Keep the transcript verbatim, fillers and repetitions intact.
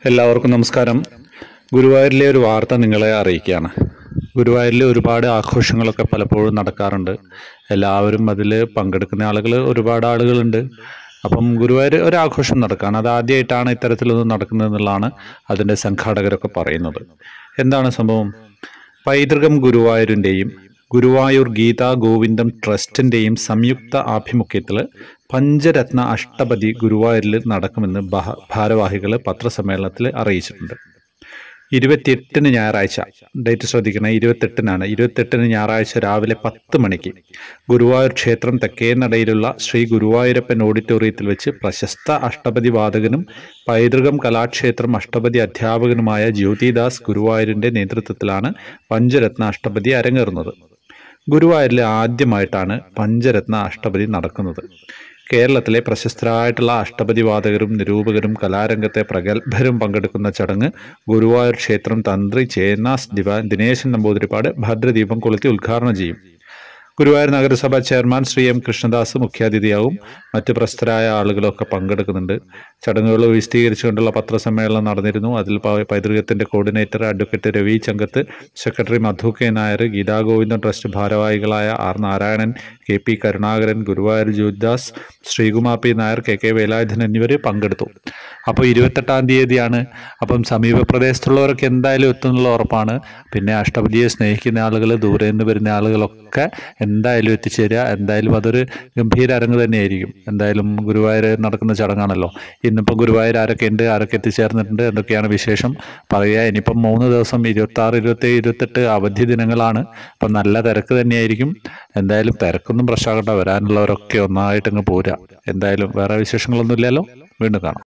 എല്ലാവർക്കും നമസ്കാരം. ഗുരുവായൂരിലെ ഒരു വാർത്ത നിങ്ങളെ അറിയിക്കുകയാണ്. ഗുരുവായൂരിൽ ഒരുപാട് ആഘോഷങ്ങളൊക്കെ പലപ്പോഴും നടക്കാറുണ്ട്. എല്ലാവരും അതിൽ പങ്കെടുക്കുന്ന ആളുകൾ ഒരുപാട് ആളുകളുണ്ട്. അപ്പം ഗുരുവായൂർ ഒരാഘോഷം നടക്കുകയാണ്. അത് ആദ്യമായിട്ടാണ് ഇത്തരത്തിലൊന്നും നടക്കുന്നത് എന്നുള്ളതാണ് അതിൻ്റെ സംഘാടകരൊക്കെ പറയുന്നത്. എന്താണ് സംഭവം? പൈതൃകം ഗുരുവായൂരിൻ്റെയും ഗുരുവായൂർ ഗീതാ ഗോവിന്ദം ട്രസ്റ്റിൻ്റെയും സംയുക്ത ആഭിമുഖ്യത്തിൽ പഞ്ചരത്ന അഷ്ടപതി ഗുരുവായൂരിൽ നടക്കുമെന്ന് ഭാരവാഹികൾ പത്രസമ്മേളനത്തിൽ അറിയിച്ചിട്ടുണ്ട്. ഇരുപത്തിയെട്ടിന് ഞായറാഴ്ച, ഡേറ്റ് ശ്രദ്ധിക്കണം, ഇരുപത്തെട്ടിനാണ്. ഇരുപത്തെട്ടിന് ഞായറാഴ്ച രാവിലെ പത്ത് മണിക്ക് ഗുരുവായൂർ ക്ഷേത്രം തെക്കേനടയിലുള്ള ശ്രീ ഗുരുവായൂരപ്പൻ ഓഡിറ്റോറിയത്തിൽ വെച്ച് പ്രശസ്ത അഷ്ടപതി വാദകനും പൈതൃകം കലാക്ഷേത്രം അഷ്ടപതി അധ്യാപകനുമായ ജ്യോതിദാസ് ഗുരുവായൂരിൻ്റെ നേതൃത്വത്തിലാണ് പഞ്ചരത്ന അഷ്ടപതി അരങ്ങേറുന്നത്. ഗുരുവായൂരിൽ ആദ്യമായിട്ടാണ് പഞ്ചരത്ന അഷ്ടപതി നടക്കുന്നത്. കേരളത്തിലെ പ്രശസ്തരായിട്ടുള്ള അഷ്ടപതി വാദകരും നിരൂപകരും കലാരംഗത്തെ പ്രഗത്ഭരും പങ്കെടുക്കുന്ന ചടങ്ങ് ഗുരുവായൂർ ക്ഷേത്രം തന്ത്രി ചേന്നാസ് ദിവാ ദിനേശൻ നമ്പൂതിരിപ്പാട് ഭദ്രദീപം കൊളുത്തി ഉദ്ഘാടനം ചെയ്യും. ഗുരുവായൂർ നഗരസഭ ചെയർമാൻ ശ്രീ എം കൃഷ്ണദാസ് മുഖ്യാതിഥിയാവും. മറ്റ് പ്രശസ്തരായ ആളുകളൊക്കെ പങ്കെടുക്കുന്നുണ്ട്. ചടങ്ങുകൾ വിശദീകരിച്ചുകൊണ്ടുള്ള പത്രസമ്മേളനം നടന്നിരുന്നു. അതിൽ പൈതൃകത്തിന്റെ coordinator advocate Ravi Changath, secretary Madhu K Nair, Geetha Govindam trust ഭാരവാഹികളായ R Narayanan, K P Karunakaran, Guruvayur Jyothidas, Sreekumar P Nair, K K Velayudhan എന്നിവർ പങ്കെടുത്തു. അപ്പോൾ ഇരുപത്തെട്ടാം തീയതിയാണ്. അപ്പം സമീപ പ്രദേശത്തുള്ളവരൊക്കെ എന്തായാലും എത്തുന്നുള്ള ഉറപ്പാണ്. പിന്നെ അഷ്ടപതിയെ സ്നേഹിക്കുന്ന ആളുകൾ, ദൂരെ നിന്ന് വരുന്ന ആളുകളൊക്കെ എന്തായാലും എത്തിച്ചേരുക. എന്തായാലും അതൊരു ഗംഭീര അരങ്ങ് തന്നെയായിരിക്കും. എന്തായാലും ഗുരുവായൂർ നടക്കുന്ന ചടങ്ങാണല്ലോ. ഇന്നിപ്പോൾ ഗുരുവായൂർ ആരൊക്കെ ഉണ്ട്, ആരൊക്കെ എത്തിച്ചേർന്നിട്ടുണ്ട്, എന്തൊക്കെയാണ് വിശേഷം പറയുക. ഇനിയിപ്പം മൂന്ന് ദിവസം ഇരുപത്തി ആറ് ഇരുപത്തേഴ് ഇരുപത്തെട്ട് അവധി ദിനങ്ങളാണ്. അപ്പം നല്ല തിരക്ക് തന്നെയായിരിക്കും. എന്തായാലും തിരക്കൊന്നും പ്രശ്നമാകണ്ട, വരാനുള്ളവരൊക്കെ ഒന്നായിട്ടങ്ങ് പോരാ. എന്തായാലും വേറെ വിശേഷങ്ങളൊന്നും ഇല്ലല്ലോ. വീണ്ടും കാണാം.